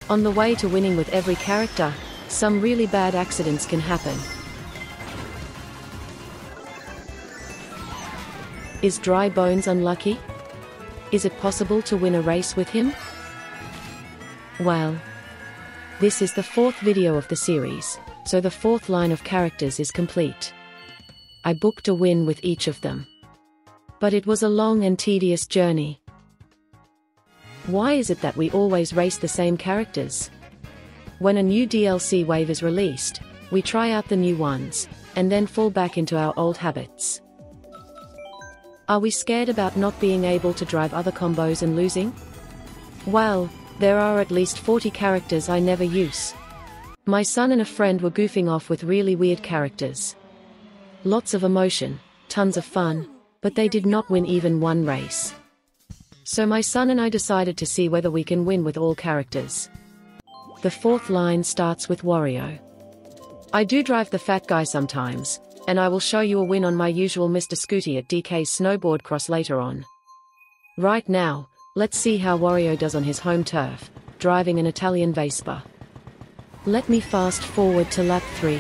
On the way to winning with every character, some really bad accidents can happen. Is Dry Bones unlucky? Is it possible to win a race with him? Well, this is the 4th video of the series, so the 4th line of characters is complete. I booked a win with each of them. But it was a long and tedious journey. Why is it that we always race the same characters? When a new DLC wave is released, we try out the new ones, and then fall back into our old habits. Are we scared about not being able to drive other combos and losing? Well, there are at least 40 characters I never use. My son and a friend were goofing off with really weird characters. Lots of emotion, tons of fun, but they did not win even one race. So my son and I decided to see whether we can win with all characters. The 4th line starts with Wario. I do drive the fat guy sometimes, and I will show you a win on my usual Mr. Scooty at DK's snowboard cross later on. Right now, let's see how Wario does on his home turf, driving an Italian Vespa. Let me fast forward to lap 3.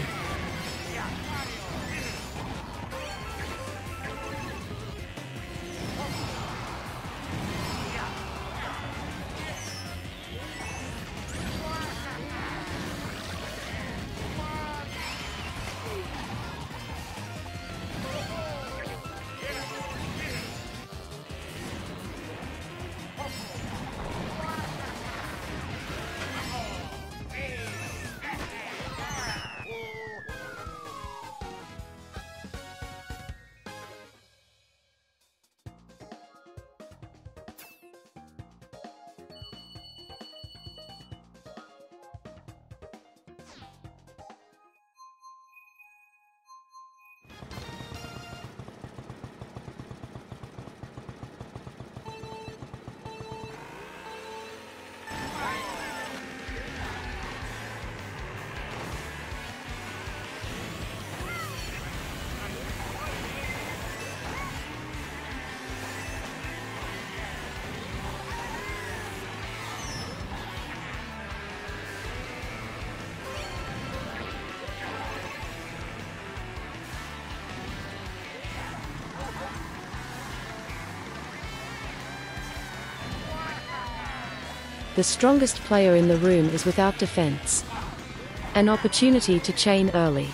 The strongest player in the room is without defense. An opportunity to chain early.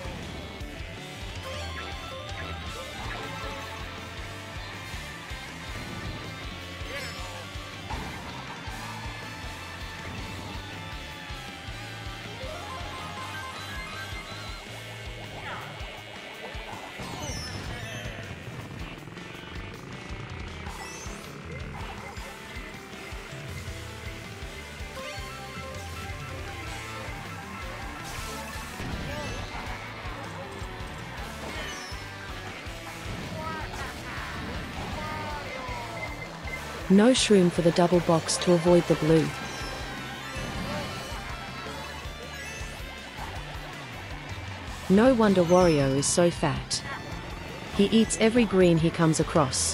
No shroom for the double box to avoid the blue. No wonder Wario is so fat. He eats every green he comes across.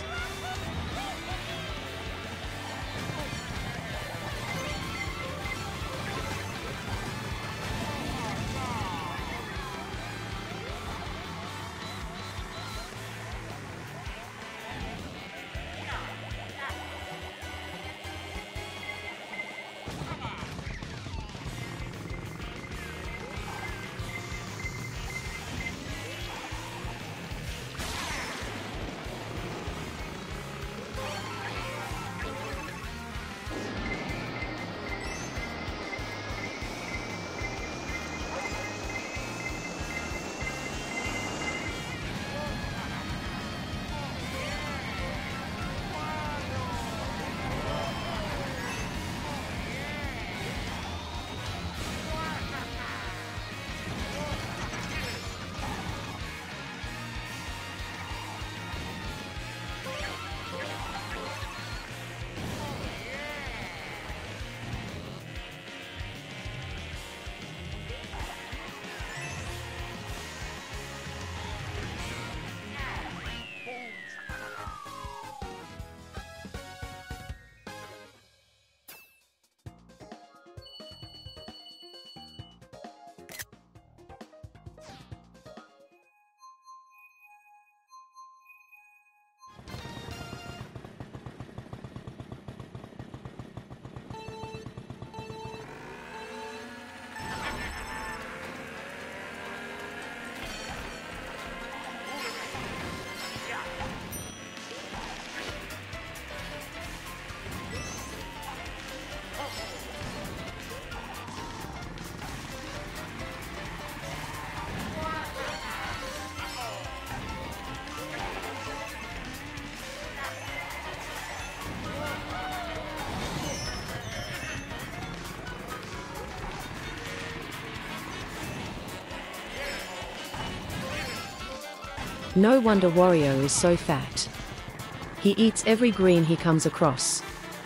No wonder Wario is so fat. He eats every green he comes across.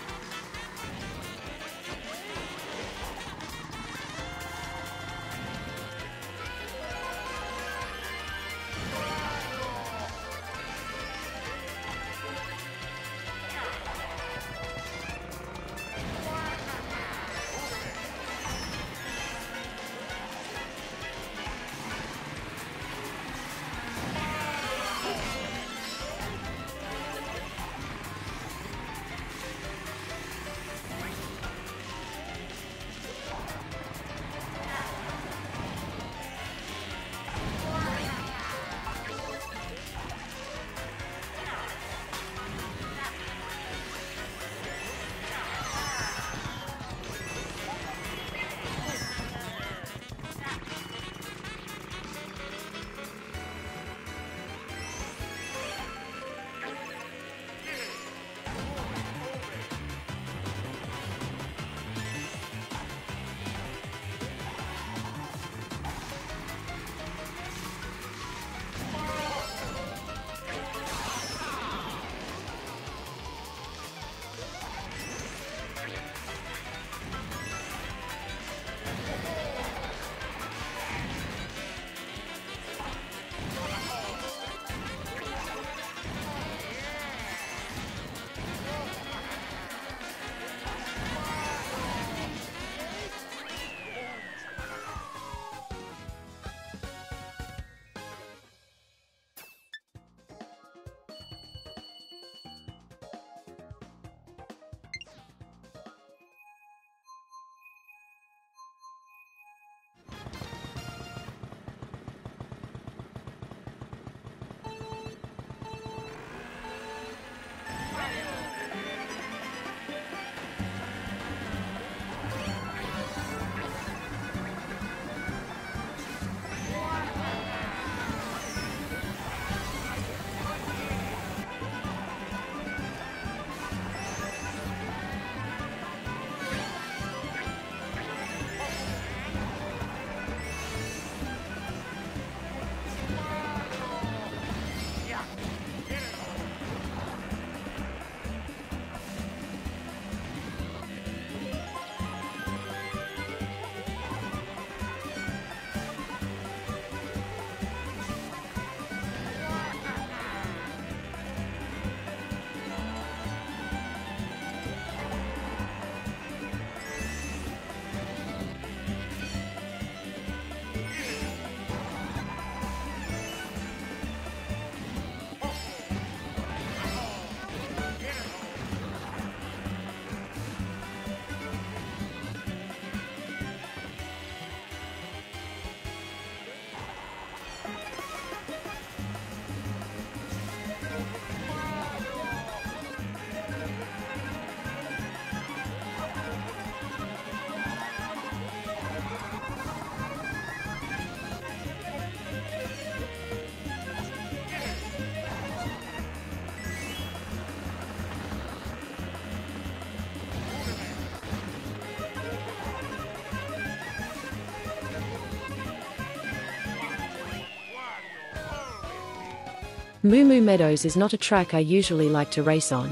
Moo Moo Meadows is not a track I usually like to race on.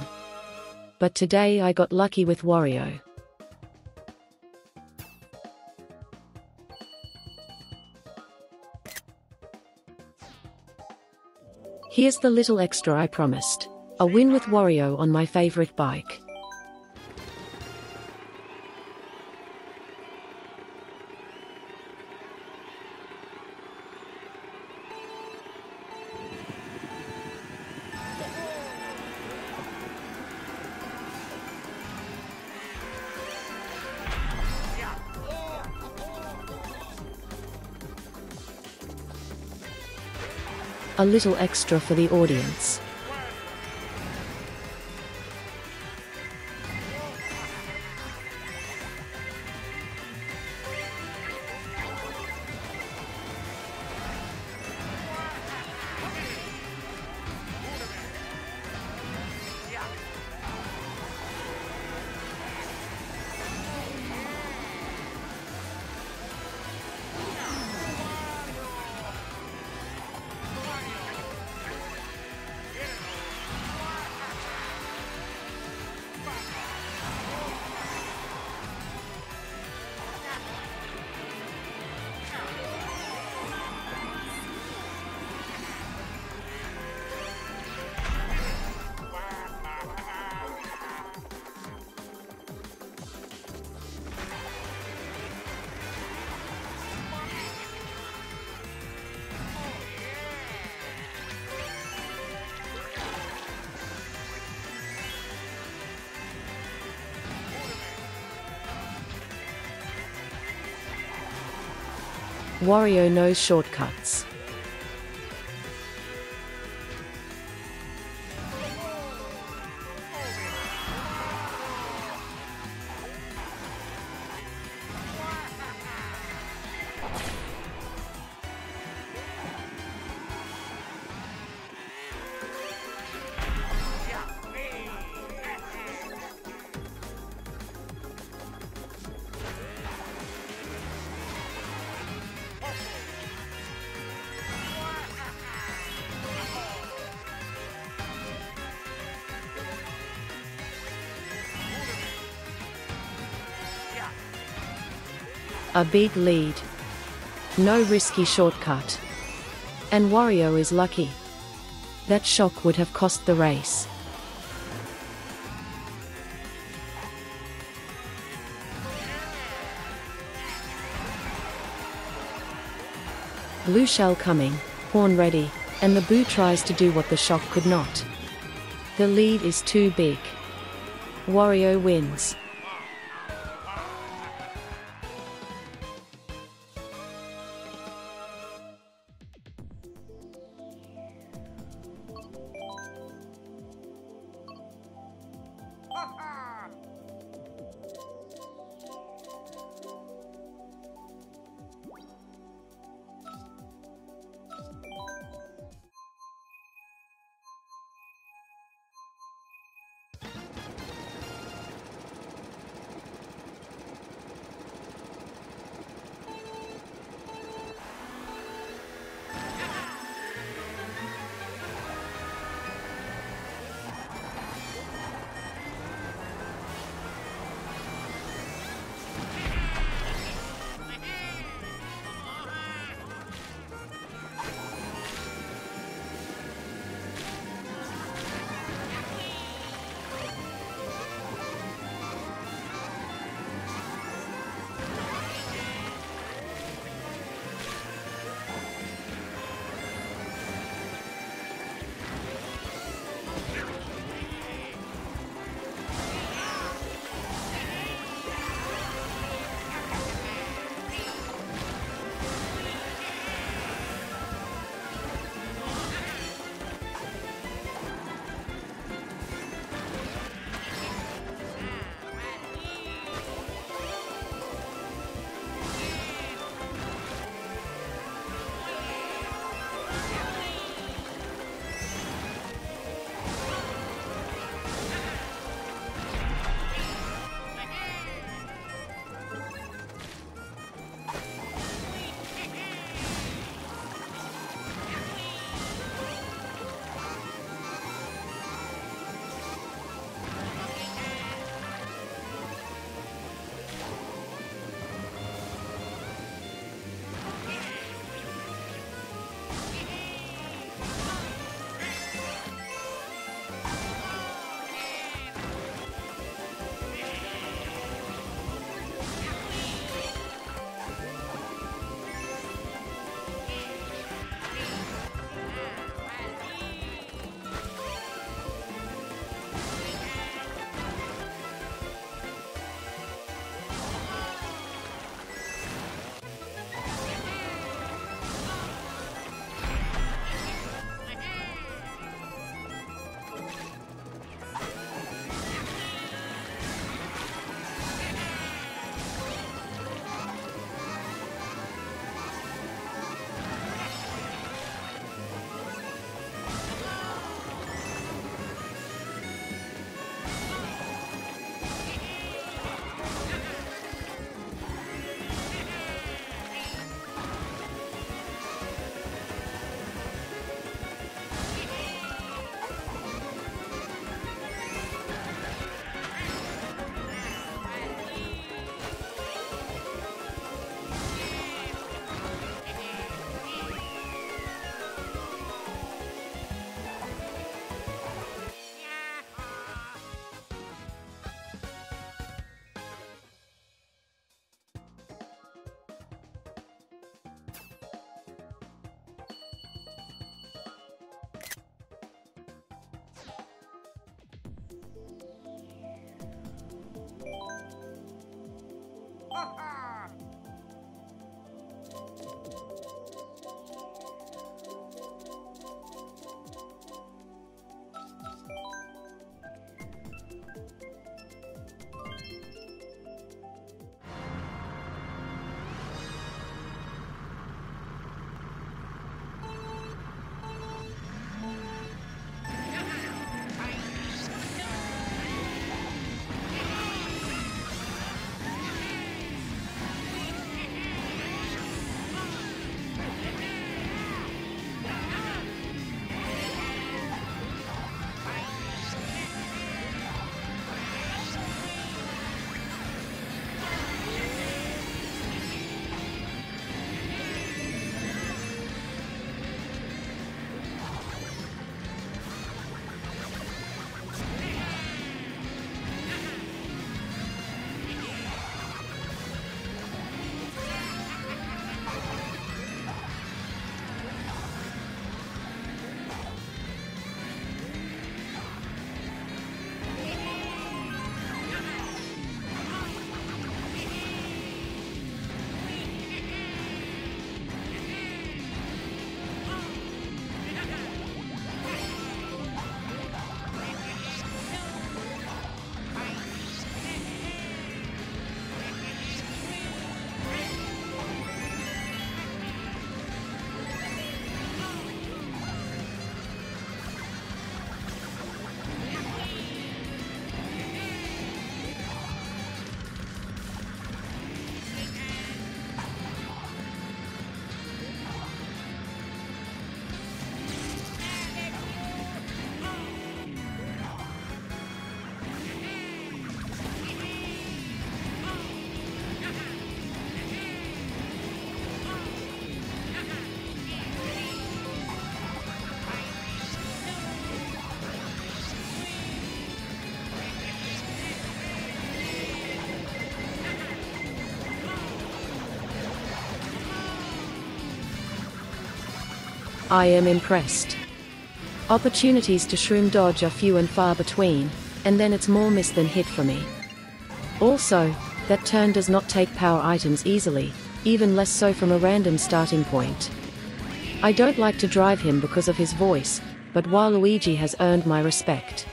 But today I got lucky with Wario. Here's the little extra I promised. A win with Wario on my favorite bike. A little extra for the audience. Wario knows shortcuts. A big lead. No risky shortcut. And Wario is lucky. That shock would have cost the race. Blue shell coming, horn ready, and the boo tries to do what the shock could not. The lead is too big. Wario wins. I am impressed. Opportunities to shroom dodge are few and far between, and then it's more miss than hit for me. Also, that turn does not take power items easily, even less so from a random starting point. I don't like to drive him because of his voice, but Waluigi has earned my respect.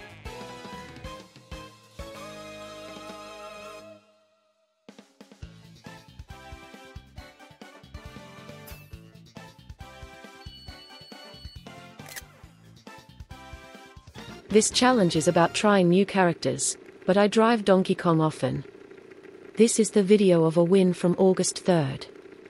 This challenge is about trying new characters, but I drive Donkey Kong often. This is the video of a win from August 3rd.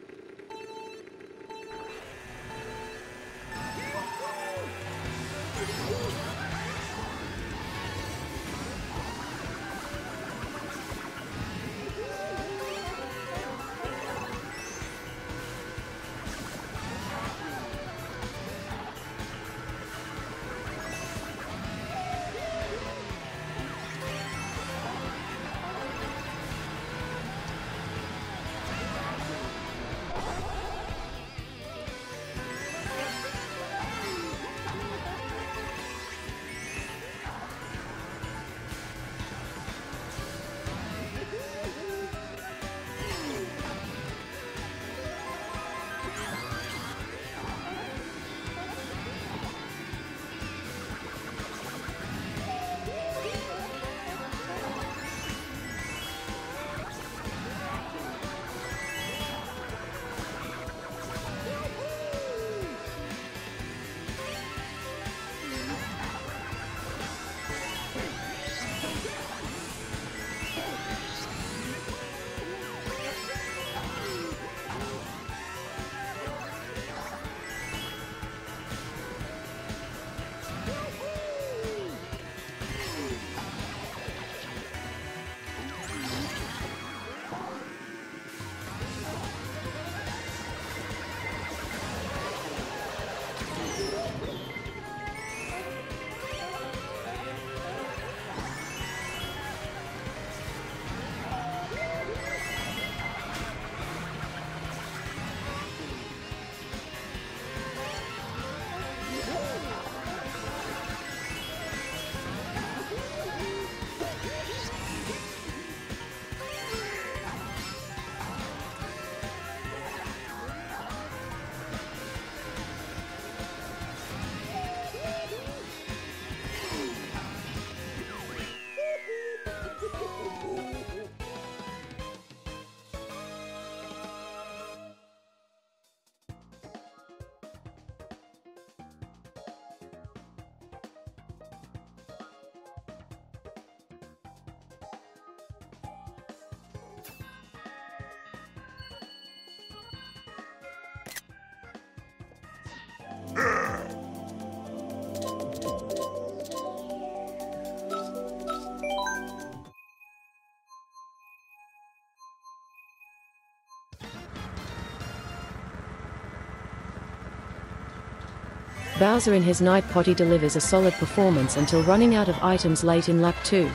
Bowser in his night potty delivers a solid performance until running out of items late in lap 2.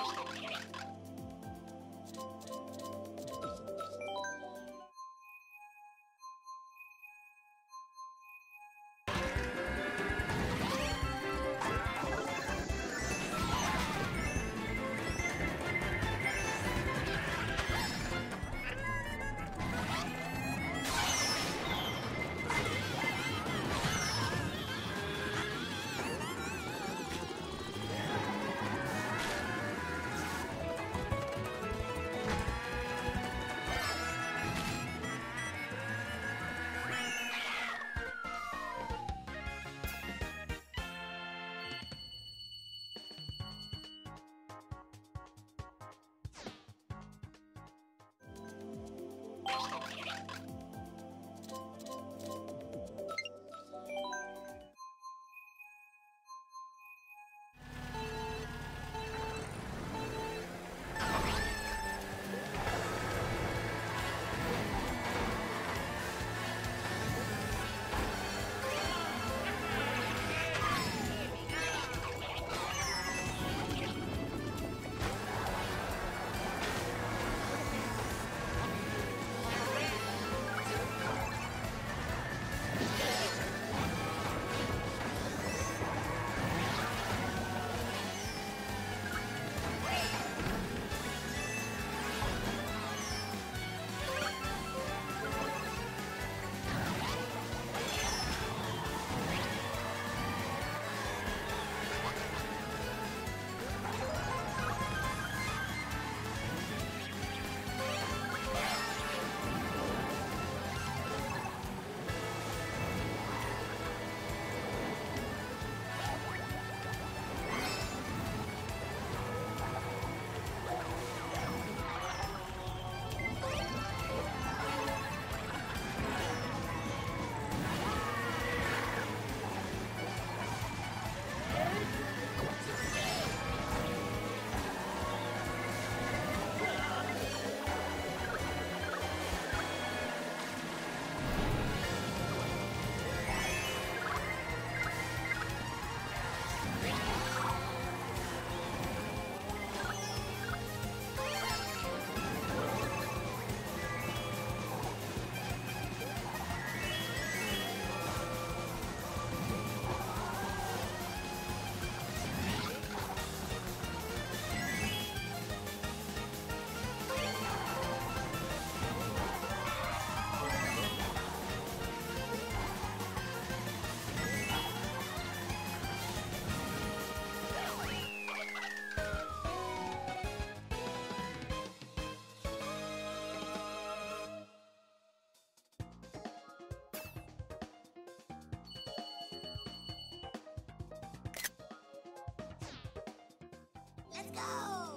Let's go!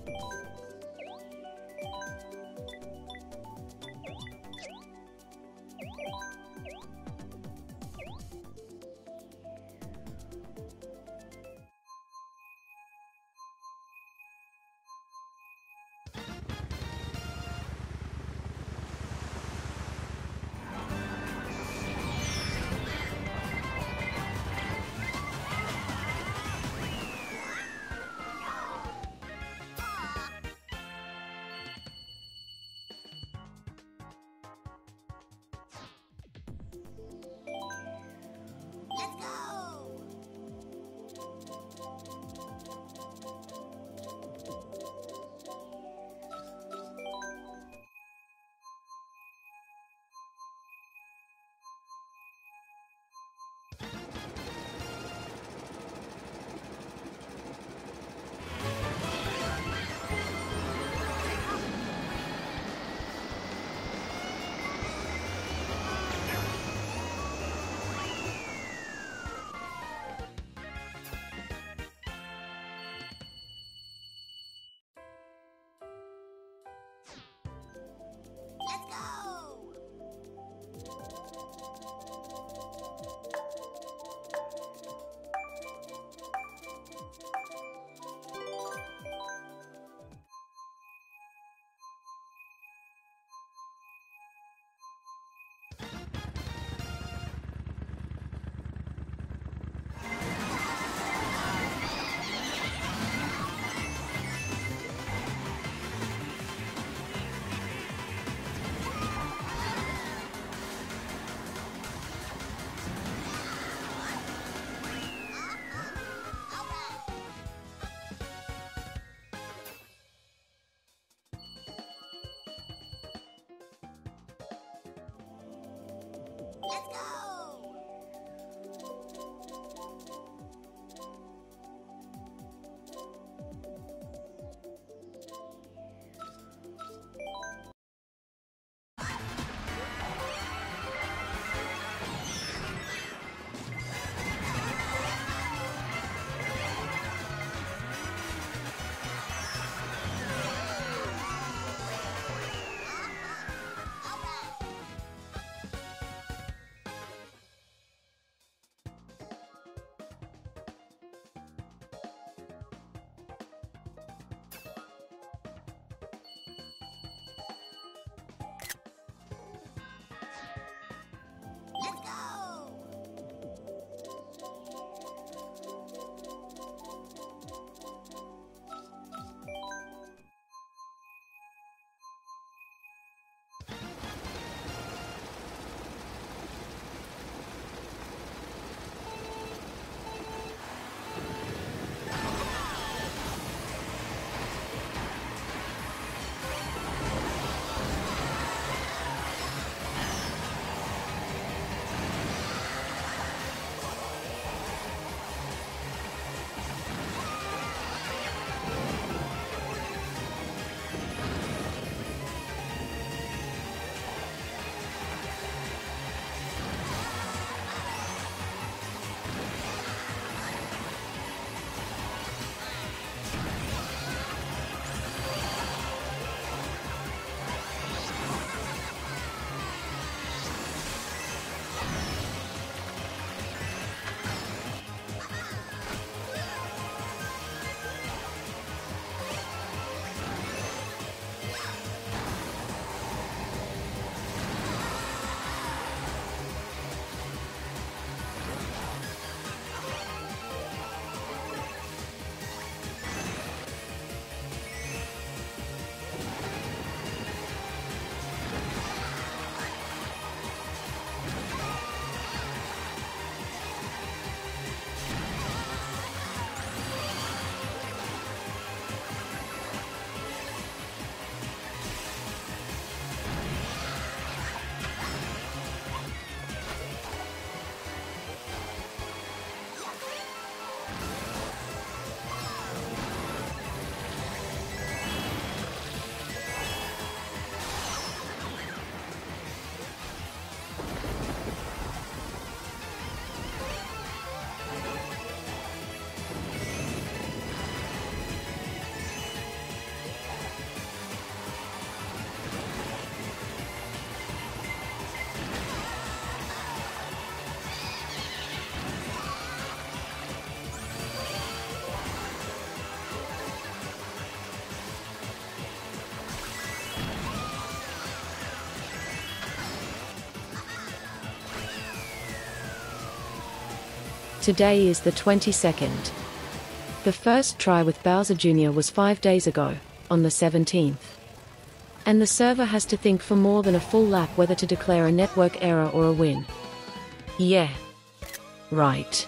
Let's go! Let's go! Let's go! Alright! Today is the 22nd. The first try with Bowser Jr. was 5 days ago, on the 17th. And the server has to think for more than a full lap whether to declare a network error or a win. Yeah. Right.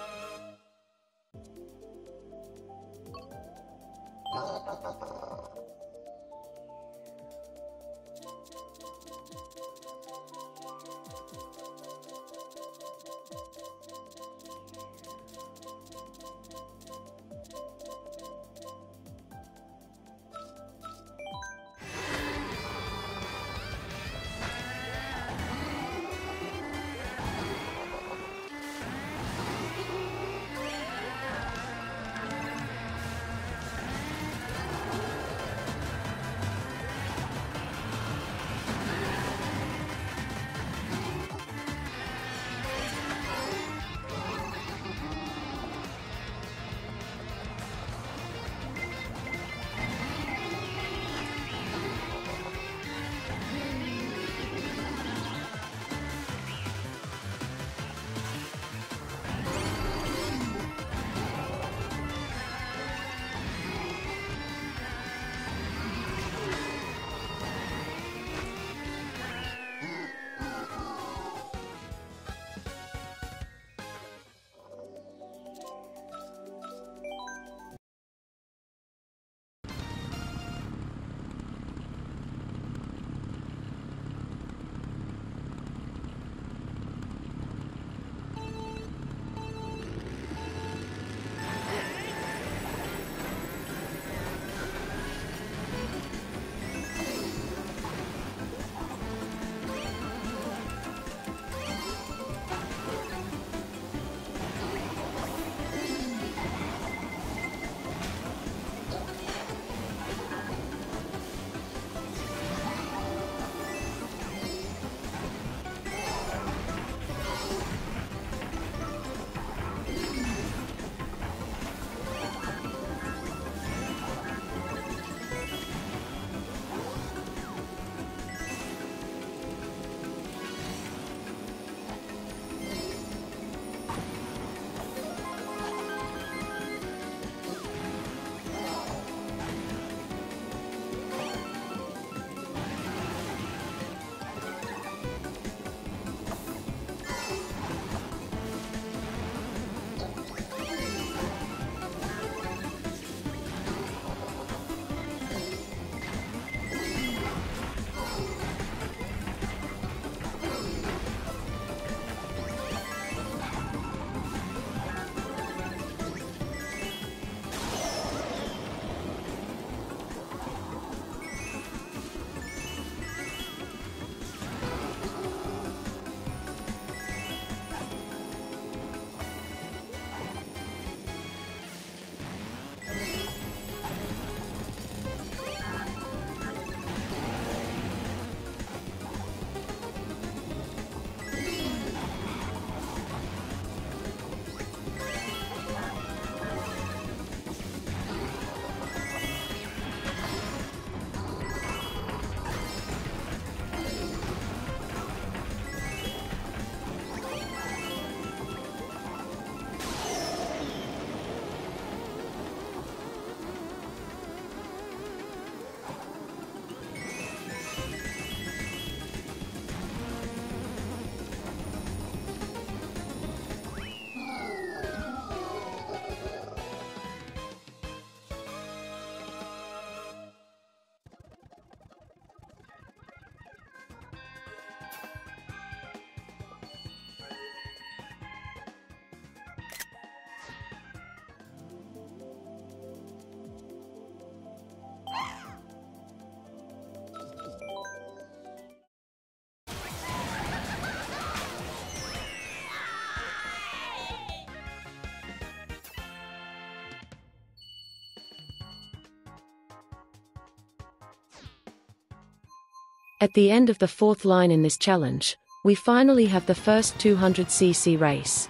At the end of the fourth line in this challenge, we finally have the first 200cc race.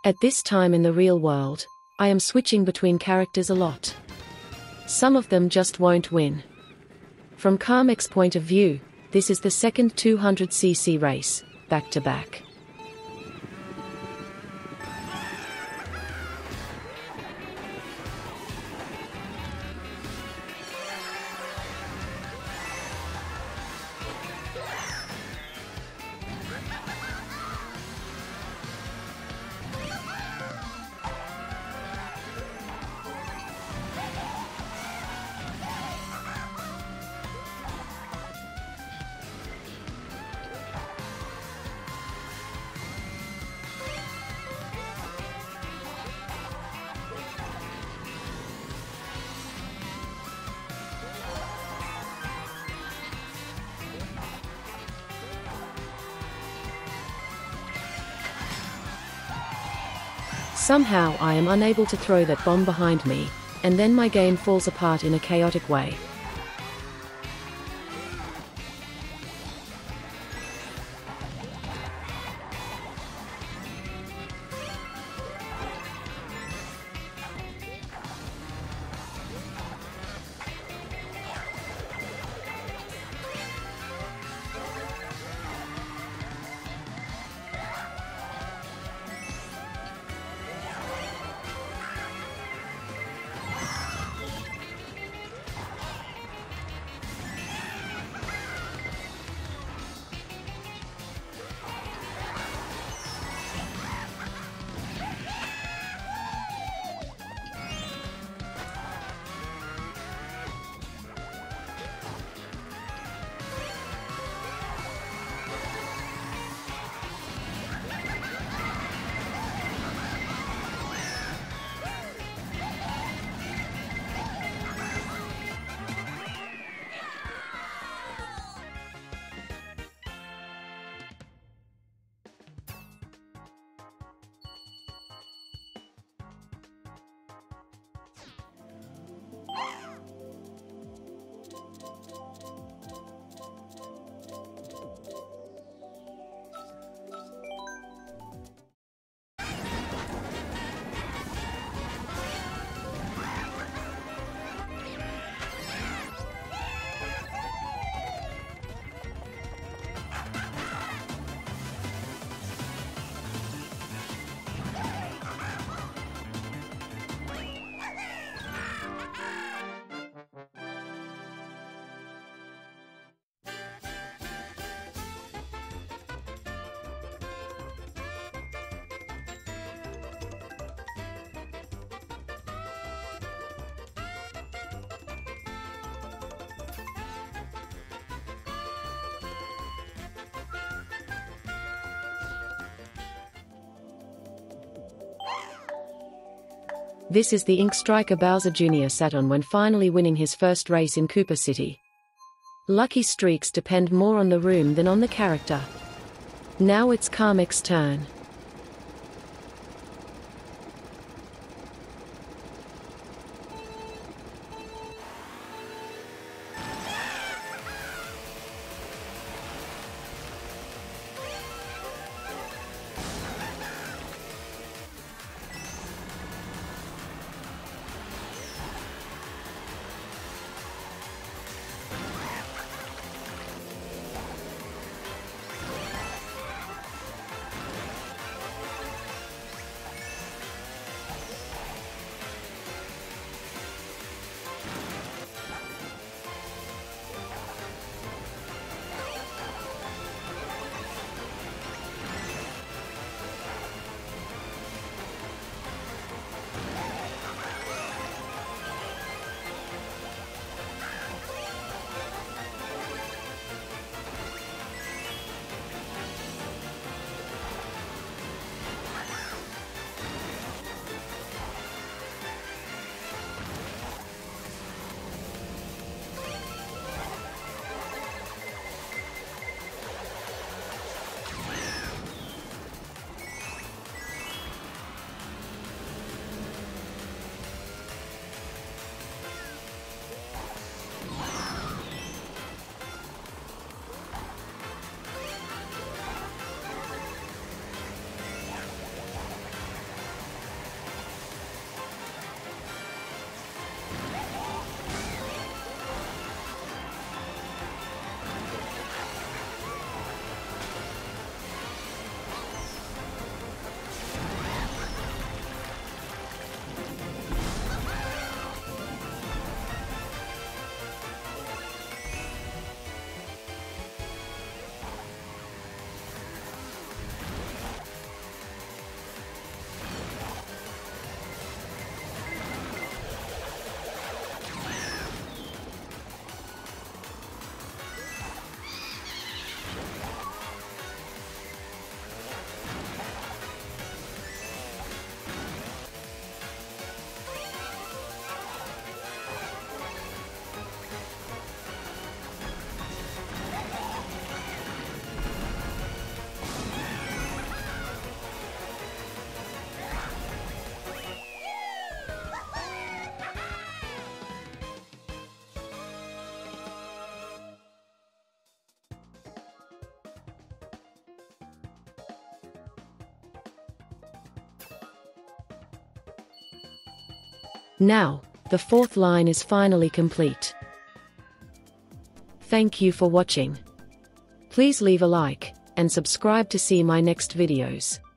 At this time in the real world, I am switching between characters a lot. Some of them just won't win. From Kamek's point of view, this is the second 200cc race, back to back. Somehow I am unable to throw that bomb behind me, and then my game falls apart in a chaotic way. This is the ink striker Bowser Jr. sat on when finally winning his first race in Koopa City. Lucky streaks depend more on the room than on the character. Now it's Kamek's turn. Now, the fourth line is finally complete. Thank you for watching. Please leave a like, and subscribe to see my next videos.